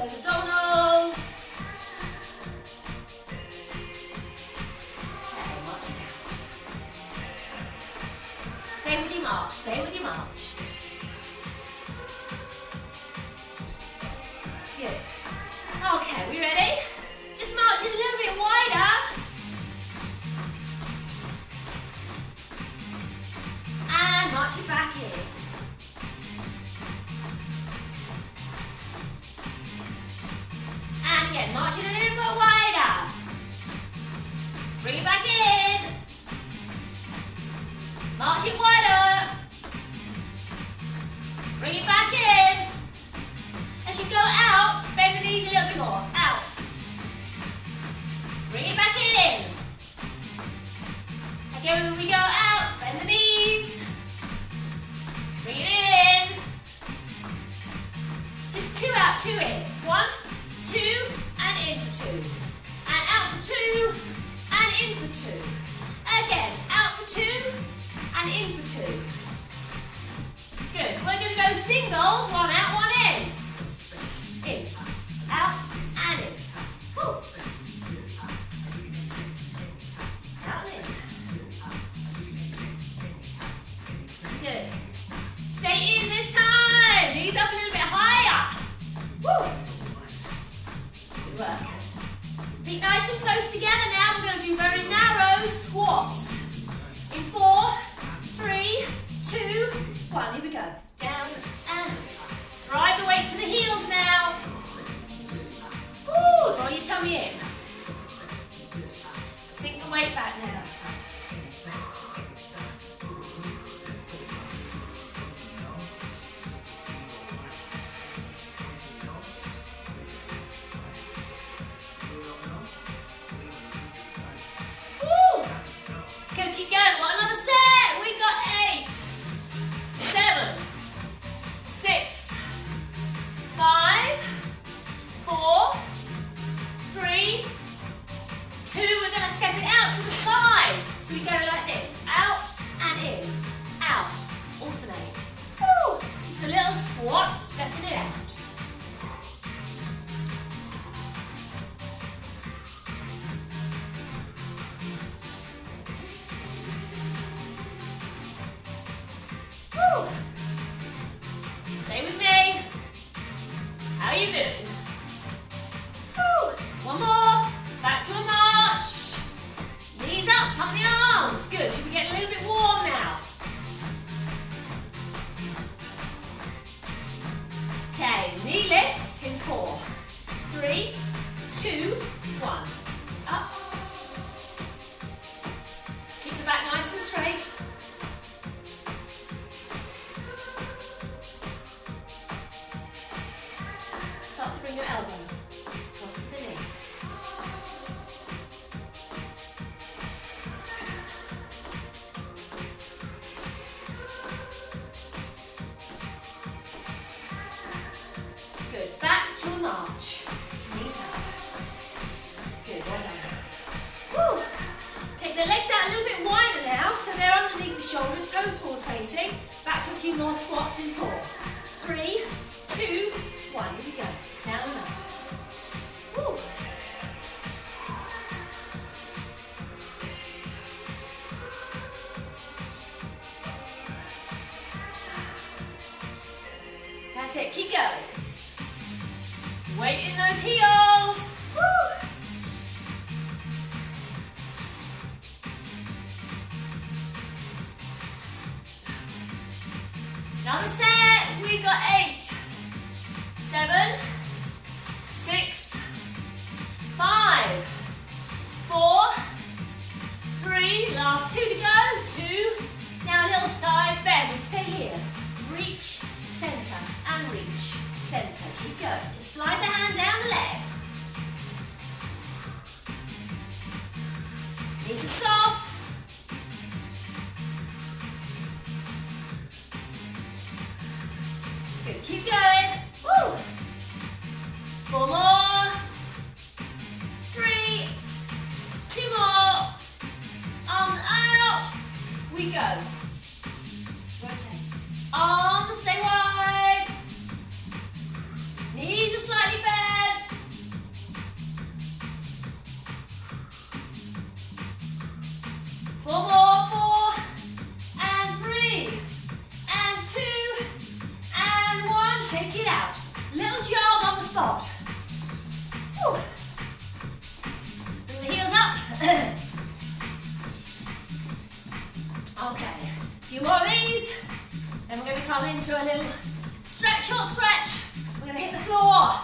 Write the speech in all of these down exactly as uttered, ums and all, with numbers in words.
those abdominals. Okay, marching out. Stay with your march, stay with your march. Good. Okay, we ready? Just marching a little bit wider. And march it back in. And again, march it a little bit wider. Bring it back in. March it wider. Bring it back in. As you go out, bend the knees a little bit more. Out. Bring it back in. Again, when we go out, bend the knees. Bring it in. Just two out, two in. One, two, and in for two. And out for two, and in for two. Again, out for two, and in for two. Good. We're going to go singles, one out, one in. In, out, and in. Woo. Out and in. Good. Stay in this time. Knees up a little bit higher. Woo. Good work. Feet nice and close together now. We're going to do very narrow squats. In four, three, two, one. Here we go. Down and drive the weight to the heels now. Woo. Draw your tummy in. Sink the weight back now. Keep going, what, another set? We got eight, seven, six, five, four, three, two. We're going to step it out to the side. So we go like this, out and in, out, alternate. Woo. Just a little squat, stepping it out. Stay with me. How are you doing? Woo. One more. Back to a march. Knees up, pump the arms. Good. Should we get a little bit warm now? Okay, knee lifts in four, three, two, one. Up. Keep the back nice and straight. Your elbow, cross to the knee. Good, back to a march. Knees up. Good, well done. Woo. Take the legs out a little bit wider now, so they're underneath the shoulders, toes forward facing. Back to a few more squats in four, three, two, one. Here we go. Down and up. Woo. That's it, keep going. Weight in those heels. Woo. Another set, we got eight, seven, six, five, four, three, last two to go, two, now a little side bend, stay here, reach, center, and reach, center, keep going, just slide the hand down the leg, knees are soft, good, keep going, woo, four more, three, two more, arms out, we go, rotate, arms stay wide, knees are slightly bent, come into a little stretch, short stretch. We're going to hit the floor.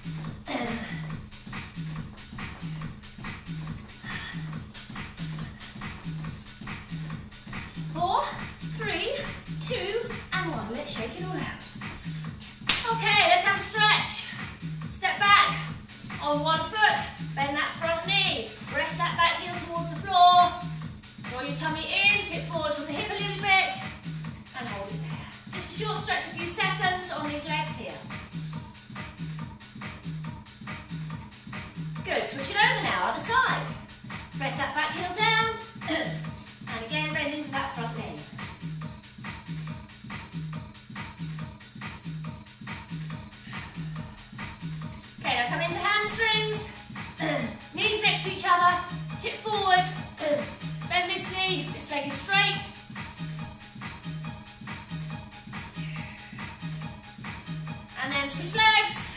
Four, three, two, and one. Let's shake it all out. Okay, let's have a stretch. Step back on one foot, bend that front knee. Rest that back heel towards the floor. Draw your tummy in, tip forward from the hip a little bit, and hold it there. Just a short stretch, a few seconds on these legs here. Good, switch it over now, other side. Press that back heel down, and again bend into that front knee. Okay, now come into hamstrings, knees next to each other, tip forward, bend this knee, this leg is straight. And then switch legs.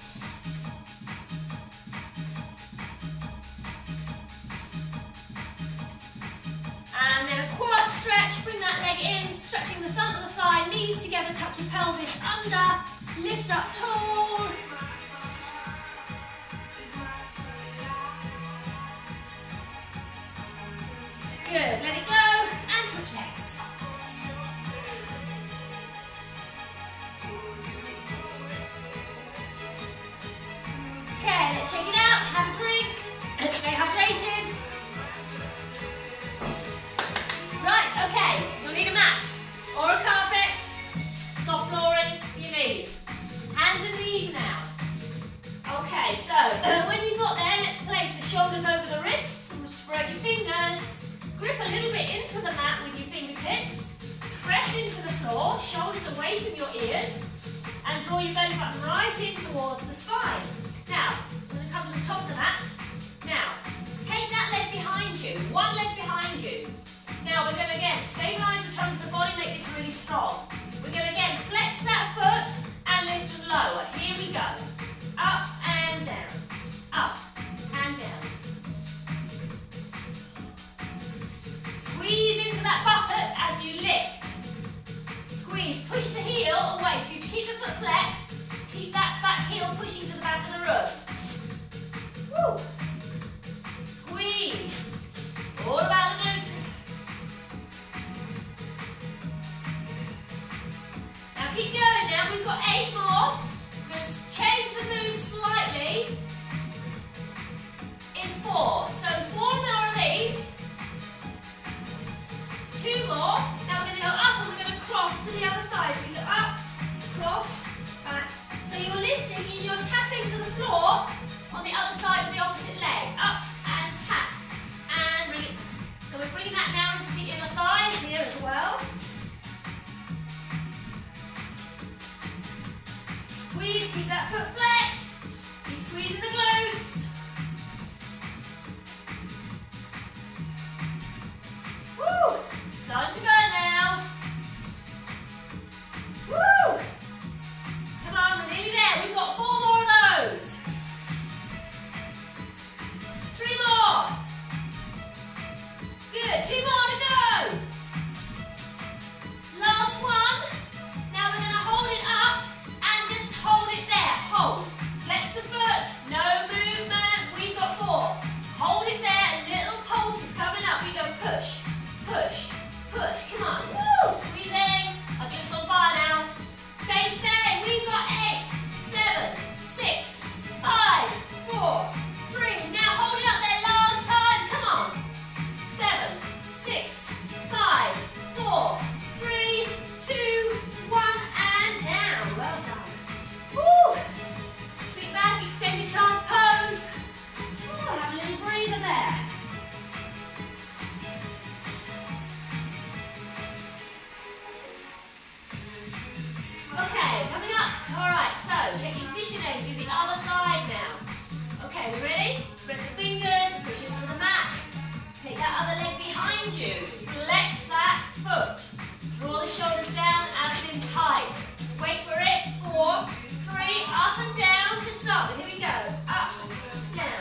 And then a quad stretch, bring that leg in, stretching the front of the thigh, knees together, tuck your pelvis under, lift up tall. Good, let it go, and switch legs. Okay, let's shake it out, have a drink, stay hydrated. Right, okay, you'll need a mat or a carpet, soft flooring for your knees. Hands and knees now. Okay, so when you've got there, let's place the shoulders over the wrists, spread your fingers. Grip a little bit into the mat with your fingertips. Press into the floor, shoulders away from your ears, and draw your belly button right in towards the spine. Now, we're going to come to the top of the mat. Now, take that leg behind you, one leg behind you. Now, we're going to again stabilize the trunk of the body, make this really strong. We're going to again flex that foot and lift and lower. Here we go. Up and down, up and down. Squeeze into that buttock as you lift. Squeeze, push the heel away. So you keep the foot flexed, keep that back heel pushing to the back of the rug. Woo. Squeeze. All about the glutes. Now keep going now, we've got eight more. We're going to change the move slightly in four. So four more of these. Two more. Now we're going to go up and we're going to cross to the other side. So you go up, cross, back. So you're lifting and you're tapping to the floor on the other side of the opposite leg. Up and tap. And bring it. So we're bringing that now into the inner thighs here as well. Squeeze, keep that foot flexed. Keep squeezing the glutes. Woo! Time to go now. Woo! Come on, we're nearly there. We've got four more of those. Three more. Good, two more to go. Last one. Now we're going to hold it up and just hold it there. Hold. Flex the foot. No movement. We've got four. Hold it there. Little pulses coming up. We go push, push. Push, come on, woo, squeezing. Our glutes on fire now. Stay, stay, we've got eight, seven, six, five, four, three. Now hold it up there last time, come on. Seven, six, five, four, three, two, one, and down. Well done. Woo. Sit back, extend your child's pose. Woo, have a little breather there. Okay, coming up. All right, so check your positioning. Do the other side now. Okay, we ready? Spread the fingers, push into the mat. Take that other leg behind you. Flex that foot. Draw the shoulders down, abs in tight. Wait for it. Four, three, up and down to start with. Here we go. Up, down.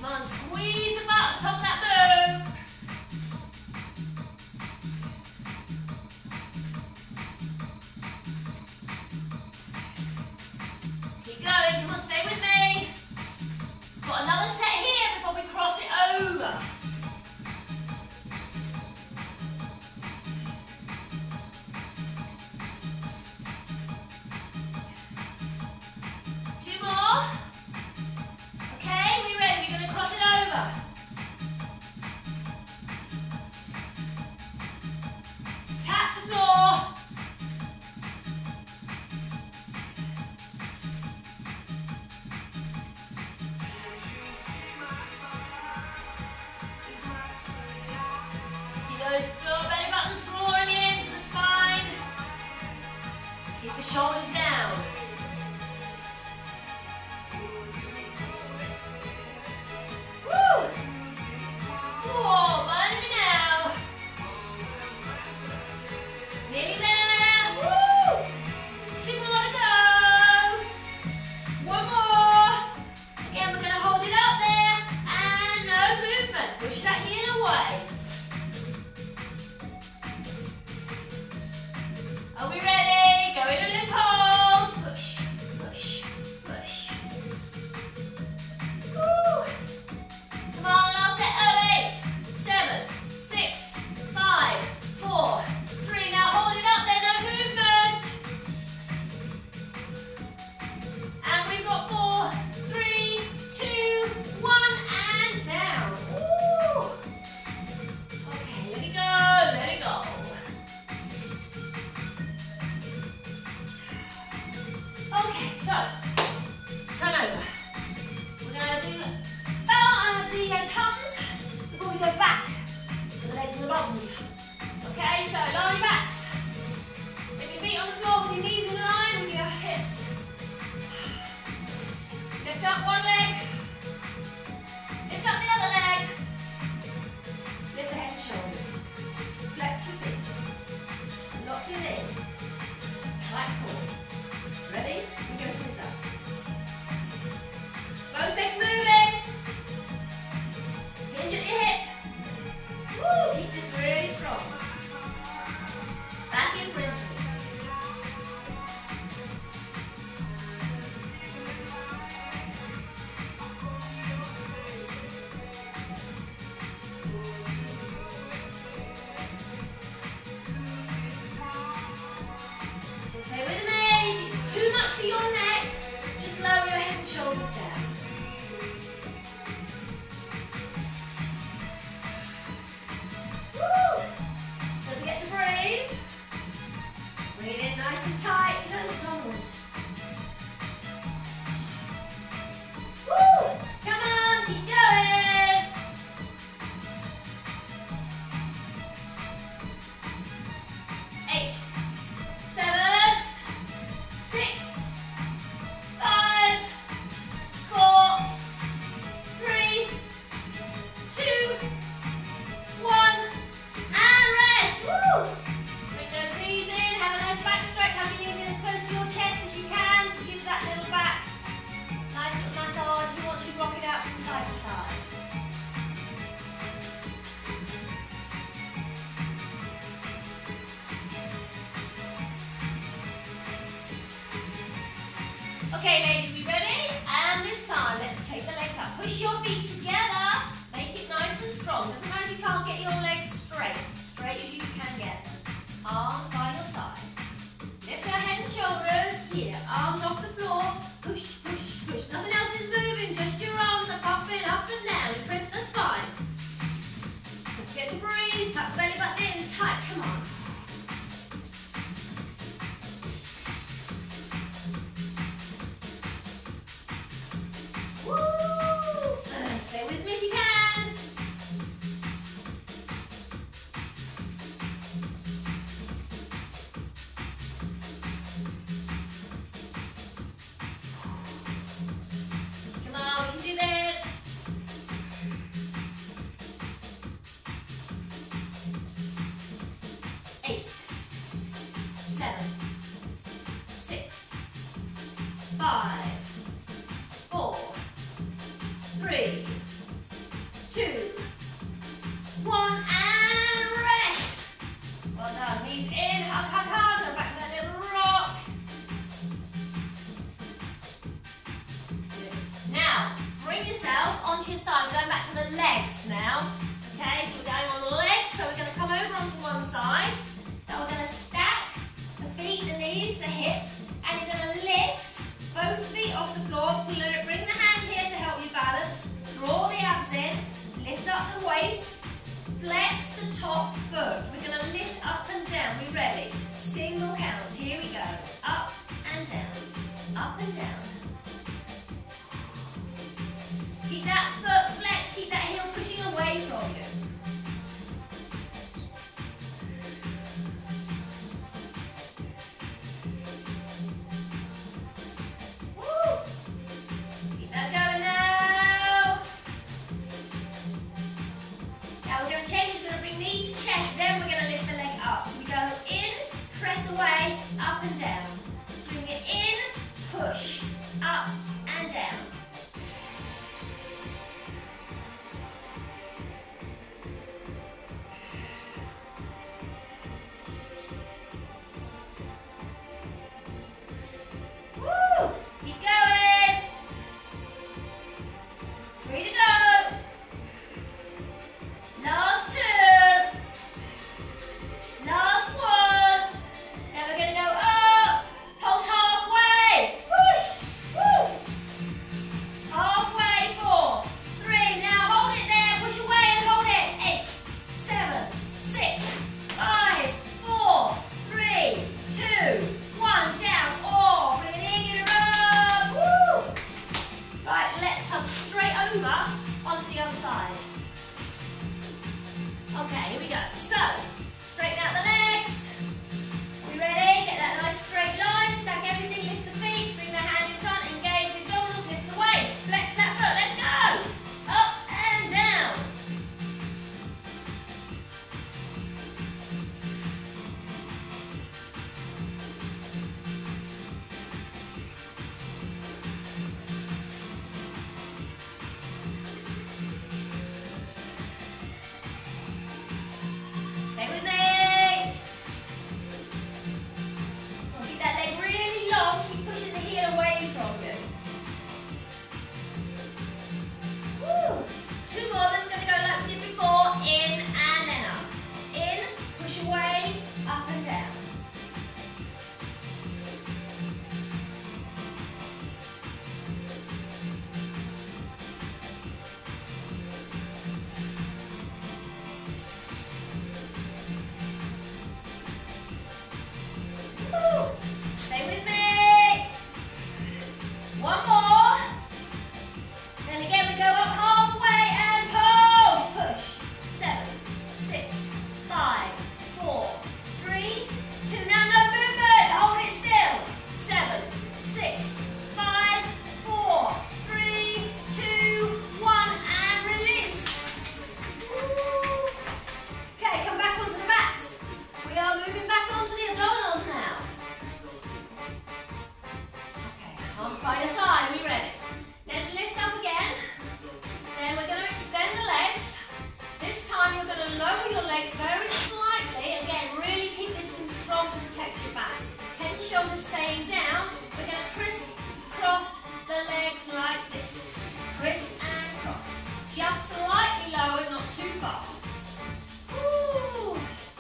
Come on, squeeze the butt on top of that move. Keep going, come on, stay with me. Got another set here before we cross it over. Two more. Okay, we ready? We're going to cross it over. Tap the floor. Keep those floor belly buttons drawing into the spine. Keep the shoulders down. Woo! Whoa, burning me now. Nearly there. Woo! Two more to go. One more. Again, we're going to hold it up there. And no movement. Push that heel away. Are we ready? Go in a little pose. Push, push, push. Woo! Come on, last set. Oh, eight, seven, six, five, four, three. Now hold it up there, no movement. And we've got four, three, two, one, and down. Woo! Okay, let it go, let it go. Okay, so turn over. We're going to do uh, the uh, tums before we go back to the legs and the bottoms. Okay, so lie your backs. Get your feet on the floor with your knees in line with your hips. Lift up one leg. Lift up the other leg. Lift the head and shoulders. Flex your feet. Lock your knee. Tight core. Ready? We're going to sit up. Both legs moving. Hinge at your hip. Woo! Keep this really strong. Back in printed. Stay with me. If it's too much for your neck, just lower your head and shoulders down. Woo! Don't forget to breathe. Bring it in nice and tight in those abdominals. Woo! Come on, keep going. Eight, seven, six, five, four, three, two, one, and rest. Woo! Bring those knees in, have a nice back stretch, have your knees in as close to your chest as you can to give that little back nice little massage. You want to rock it out from side to side. Okay, ladies, we ready? And this time, let's take the legs up. Push your feet together. Make it nice and strong. Doesn't matter if you can't get your legs straight. Straight as you can get them. Arms by your side. Lift your head and shoulders. Here, arms off the floor. Push, push, push. Nothing else is moving. Just your arms are popping up and down. Print the spine. Don't forget to breathe. Tuck the belly button in tight. Come on. Woo! Stay with me if you can. Come on, we can do this. Eight, seven, six, five, four, three, the top foot. We're going to lift up and down. We ready? Single counts. Here we go. Up and down. Up and down. Keep that foot flexed. Keep that heel pushing away from you. Away, up and down. Bring it in, push, up and down. Woo! Keep going. Three to go. Last two. Last one. Now we're going to go up, pulse halfway, push, woo. Halfway, four, three, now hold it there, push away and hold it, eight, seven, six, five, four, three, two, one, down, oh, bring it in, get it up, woo. Right, let's come straight over onto the other side. Okay, here we go, so, straighten out the legs. You ready? Get that nice straight line, stack everything, lift the feet, bring the hand in front, engage the abdominals, lift the waist, flex that foot, let's go! Up and down. Stay with me. Two more, then we're going to go like we did before, in and then up. In, push away, up and down. Woo. Stay with me. One more. Then again we go up halfway and pose. Push. Seven, six, five, four, three, two. Now no movement. Hold it still. Seven, six, five, four, three, two, one, and release. Woo. Okay, come back onto the backs. We are moving back onto the abdominals now. Okay, arms by your side. Are we ready? Let's lift up again. Then we're going to extend the legs. This time you're going to lower your legs very slightly. Again, really keep this in strong to protect your back. Head and shoulders staying down. We're going to criss-cross the legs like this. Criss and cross. Just slightly lower, not too far. Woo.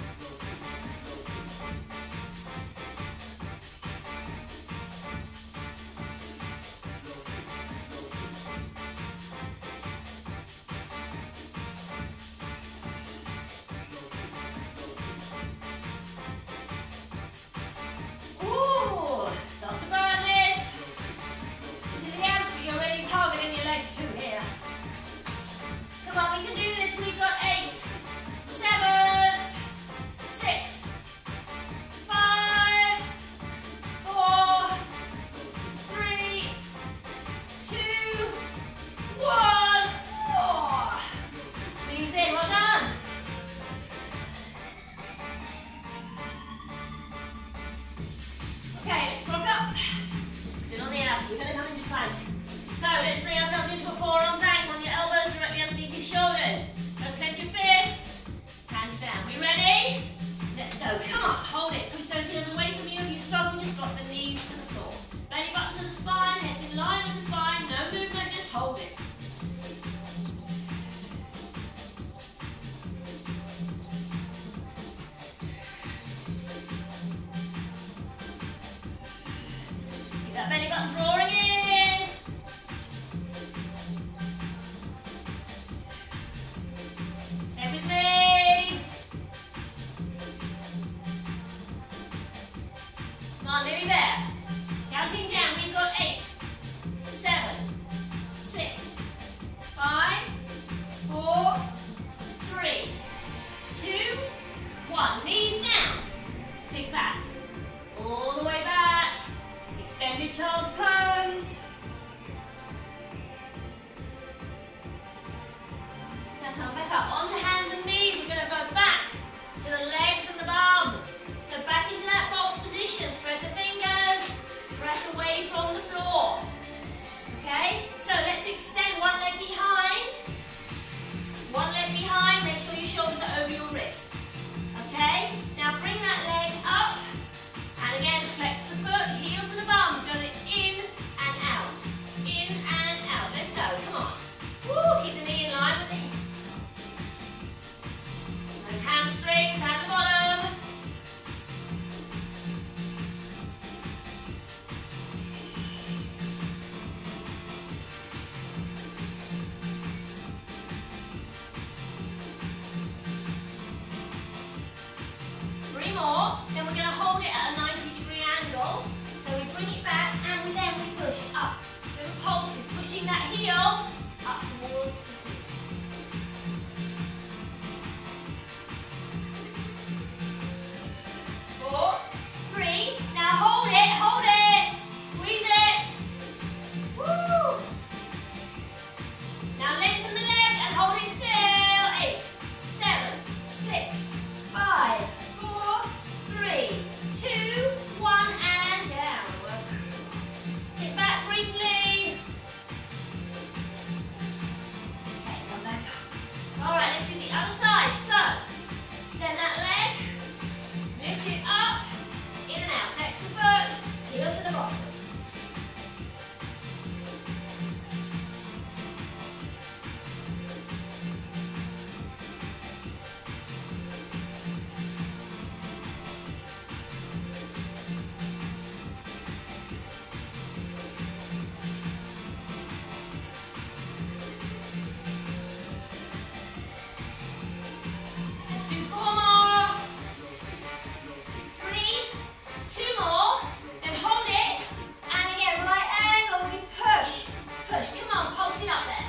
Ooh, start to burn this. This is the abs, but you're really targeting your legs too here. Come on, we can do this. We've got eight, seven, six, five, four, three, two, one. Oh. Squeeze in, well done. Okay, let's rock up. Still on the abs, we're going to come into plank. So let's bring ourselves into a forearm plank on your elbows directly underneath your shoulders. Don't clench your fists. Hands down. We ready? Let's go. Come on, hold it. Push those heels away from you. If you struggle, just drop the knees to the floor. Belly button to the spine, heads in line with the spine. No movement, just hold it. Keep that belly button drawing in. Stay with me. one. Knees down. Sink back. All the way back. Extended child's pose. Now come back up onto hands and knees. We're going to go back to the legs and the bum. So back into that box position. Spread the fingers. Press away from the floor. Okay? So let's extend one leg behind. One leg behind. Make sure your shoulders are over your wrists. Okay? Now bring that leg up. And again, flex the foot, heel to the bum. Going in and out. In and out. Let's go. Come on. Woo, keep the knee in line with the hip. Those hamstrings at the bottom. Three more. Then we're going to hold it at a ninety degree angle. So we bring it back and we then we push up. Little pulses, pushing that heel up towards the seat. Four, three. Now hold it, hold it. Squeeze it. Woo! Now lengthen the leg and hold it still. Eight, seven, six, five, four, three, two, one, and down. Sit back briefly. Okay, come back up. All right, let's do the other side. So, extend that leg, lift it up, in and out. Flex the foot, heel to the bottom. Let's do four more. Three, two more, and hold it. And again, right angle, we push. Push, come on, pulse it up there.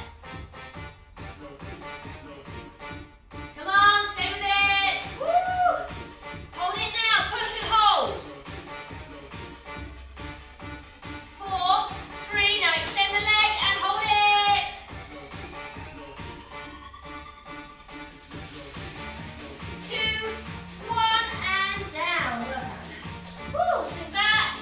Come on, stay with it. Woo! Hold it now, push and hold. Four, three, now extend the leg and hold it. Two, one, and down. Well done. Woo, sit back.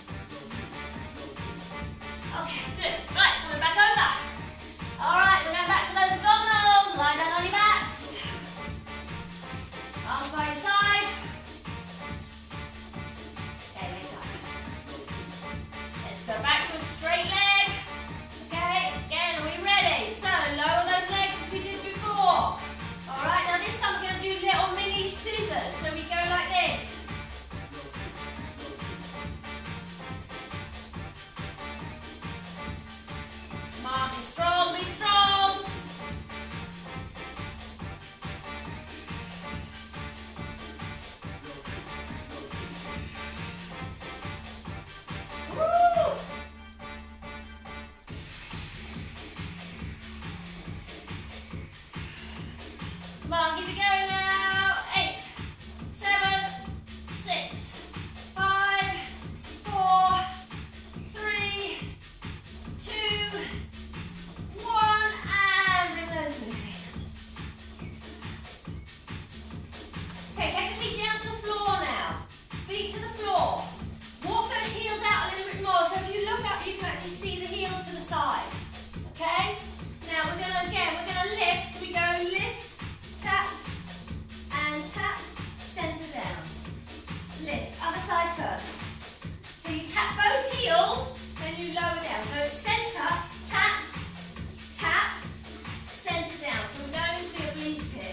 Okay, good. Right, coming back over. All right, we're going back to those abdominals. Lie down on your backs. Arms by your side. Okay, legs up. Let's go back to a straight leg. Okay, again, are we ready? So, lower those legs as we did before. All right, now this time we're going to do little mini scissors. So we go like this. Come on, be strong, be strong. Woo! Come on, keep it going now. Eight, seven, six, five, four, three, two, one, and bring those knees in. Okay, take the feet down to the floor now. Feet to the floor. Walk those heels out a little bit more. So if you look up, you can actually see the heels to the side. Okay? Now we're going to, again, we're going to lift. So we go lift, tap, and tap, center down. Lift, other side first. So you tap both heels, then you lower down. So it's center, tap, tap, center down. So we're going to your obliques here.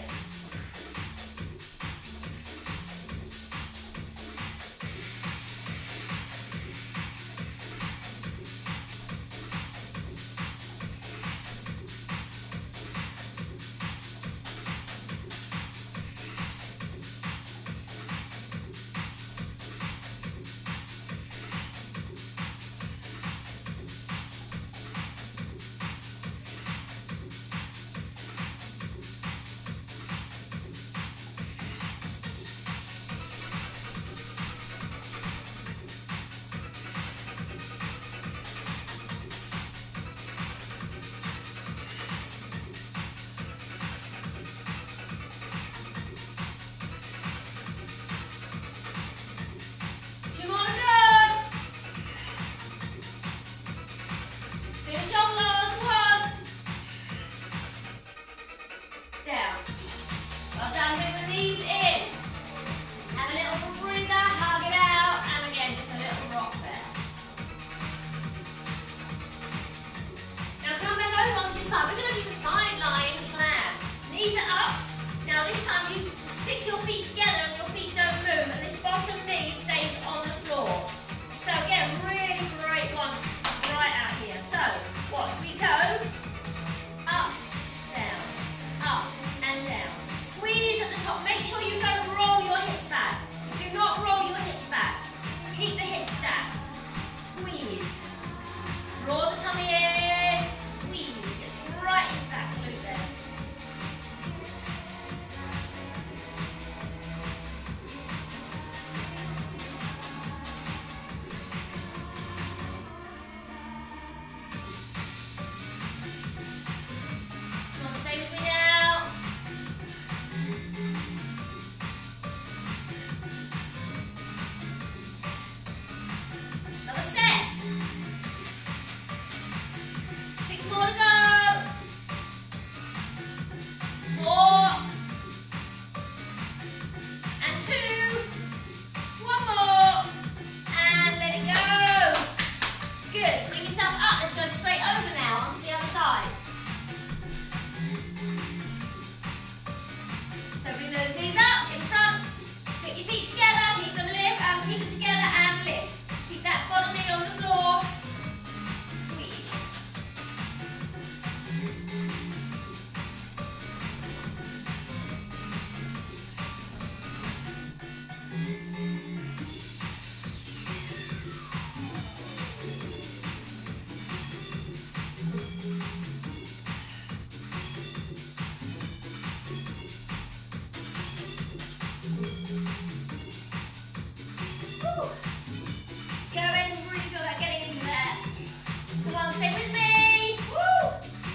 Woo. Go in, really feel that getting into there. Come on, stay with me. Woo.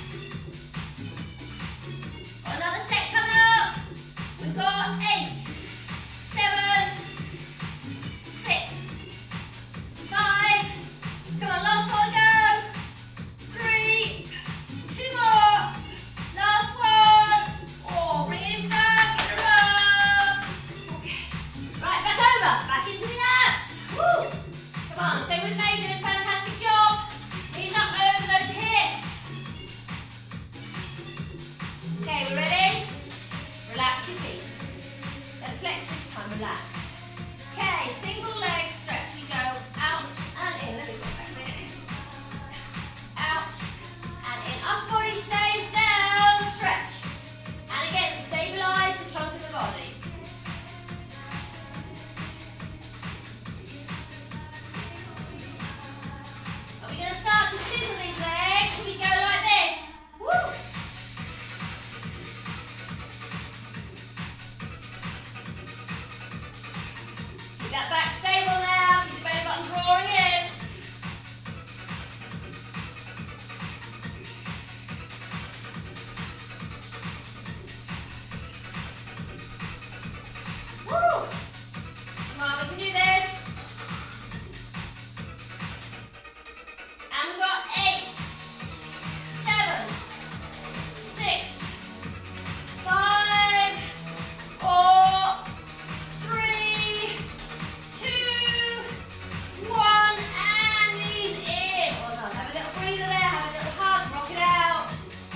Got another set coming up. We've got eight, seven, six, five. Come on, last one, go. Three, two more. Last one. Oh, bring it in front, get a row. Okay. Right, back over, back into the abs. Woo. Come on, stay with me, doing a fantastic job. Knees up over those hips. Okay, we ready? Relax your feet. Don't flex this time, relax. Okay, single leg stretch. We go out and in. Let me go back there. Out and in. Upper body stays down. Stretch. And again, stabilize the trunk of the body. Are we going to start to scissor these legs? We go like this. Woo! Keep that back stable now. Keep the belly button drawing in. Woo! Come on, we can do this. And we've got eight, seven, six, five, four, three, two, one, and knees in. Well done. Have a little breather there, have a little hug, rock it out.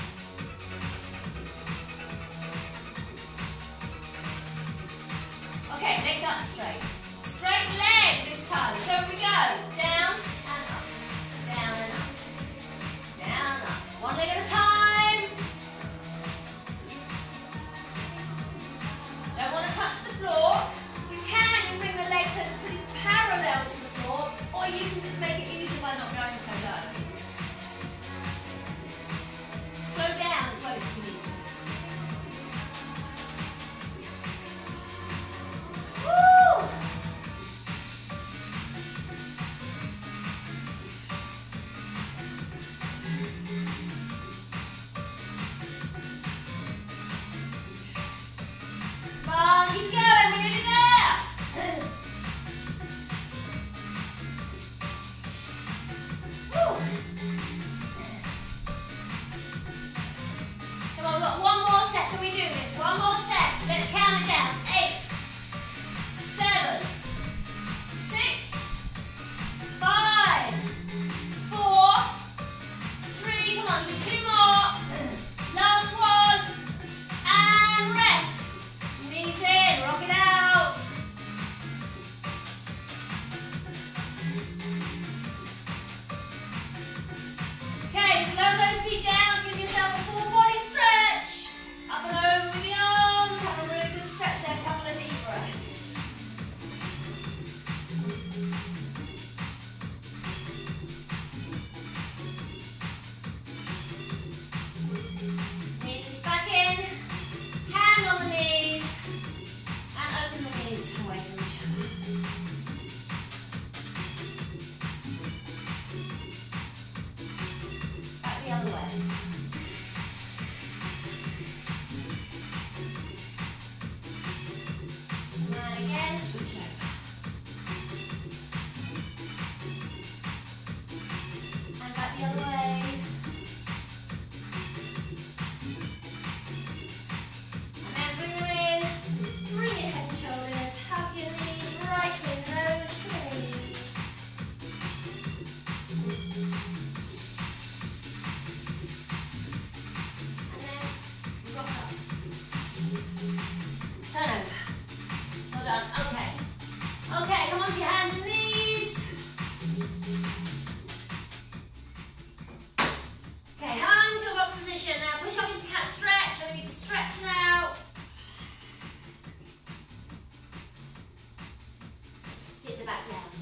Okay, legs up straight. Straight leg this time. So we go down and up, down and up, down and up. One leg at a time. Don't want to touch the floor. You can, you bring the legs so they're pretty parallel to the floor, or you can just make it easy by not going so low. Slow down as well if you need to. Woo! Come on, keep going, we're nearly there. Woo. Come on, we've got one more set. Can we do this? One more set. Let's count it down. Eight, seven, six, five, four, three. Come on, do two more. Last one. And rest. Knees in, rock it out. Okay, just lower those feet down, give yourself a full body stretch. Up and over with the arms, have a really good stretch there, a couple of deep breaths. Knees back in, hand on the knees, and open the knees away from each other. Back the other way. And again, switch over. And back the other way. And then bring them in. Bring your head and shoulders. Hug your knees right in those knees. And then rock up. Turn over. Well done. Okay. Okay, come on to your hands and knees. Okay, home to a box position. Now push up into cat stretch. I need to stretch now. Dip the back down.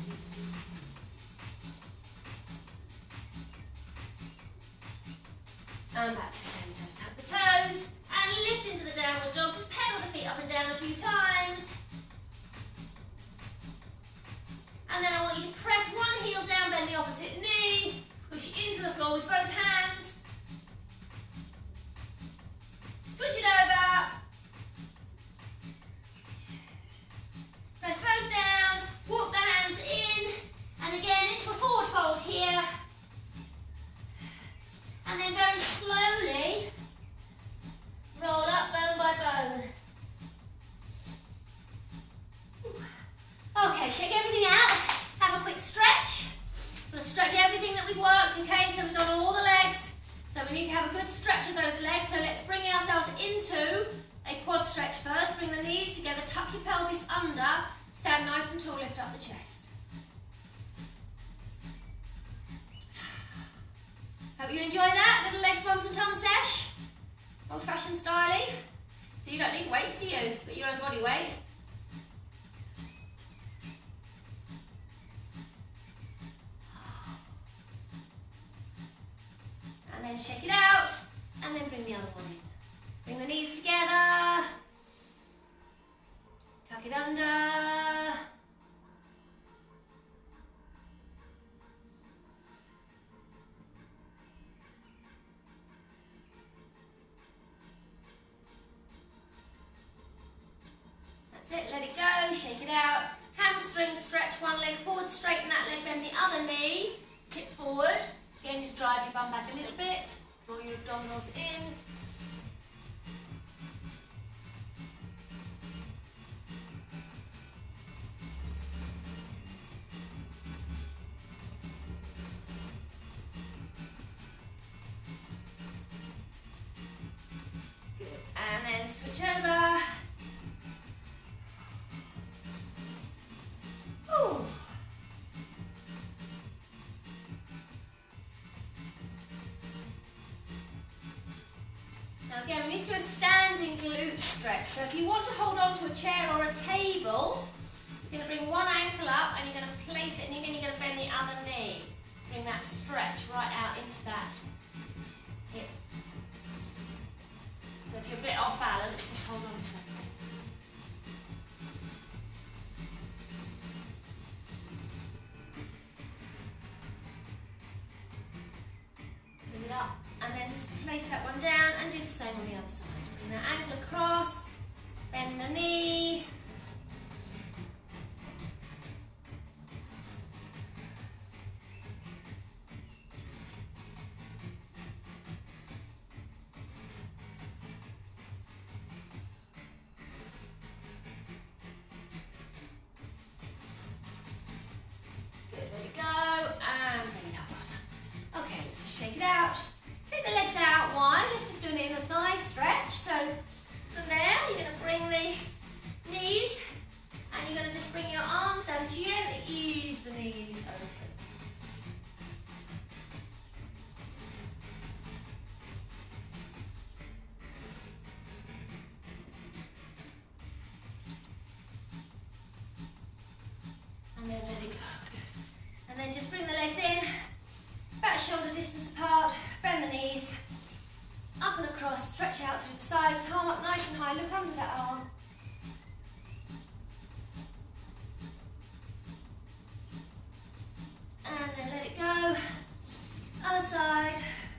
And back to the same toe. Tap the toes. And lift into the downward dog. Just pedal the feet up and down a few times. roll with both hands. Switch it over. Press both down, walk the hands in, and again into a forward fold here. And then very slowly, roll up bone by bone. Okay, shake everything out, have a quick stretch. We're going to stretch everything that we've worked, okay? So we've done all the legs, so we need to have a good stretch of those legs. So let's bring ourselves into a quad stretch first. Bring the knees together, tuck your pelvis under, stand nice and tall, lift up the chest. Hope you enjoy that, little legs, bums and tums sesh. Old fashioned styling. So you don't need weights, do you? But your own body weight. And then shake it out, and then bring the other one in. Bring the knees together. Tuck it under. That's it, let it go, shake it out. Hamstring stretch, one leg forward, straighten that leg, bend the other knee, tip forward. Again, just drive your bum back a little bit, draw your abdominals in. Good, and then switch over. Ooh. Now again, we need to do a standing glute stretch. So if you want to hold on to a chair or a table, you're going to bring one ankle up and you're going to place it, and again you're going to bend the other knee. Bring that stretch right out into that hip. So if you're a bit off balance, just hold on to something. Bring it up. And then just place that one down and do the same on the other side. Bring that ankle across, bend the knee. Good, let it go, and bring it up, well done. Okay, let's just shake it out. Take the legs out wide, let's just do an inner thigh stretch. So from there, you're going to bring the knees, and you're going to just bring your arms down, gently ease the knees open. And then let it go, good. And then just bring the legs in, about shoulder distance apart, bend the knees, up and across, stretch out through the sides, arm up nice and high, look under that arm. And then let it go, other side.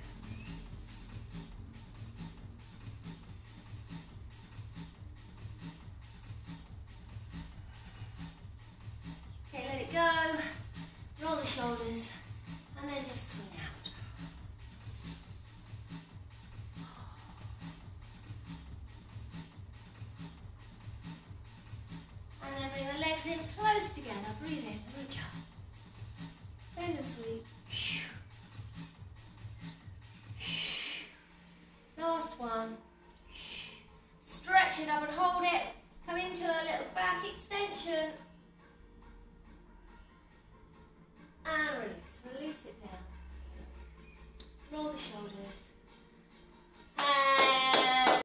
Okay, let it go, roll the shoulders, and then just swing out. And then bring the legs in close together, breathe in, reach up. Bend and sweep. Last one. Stretch it up and hold it. Come into a little back extension. And release, release it down. Roll the shoulders. And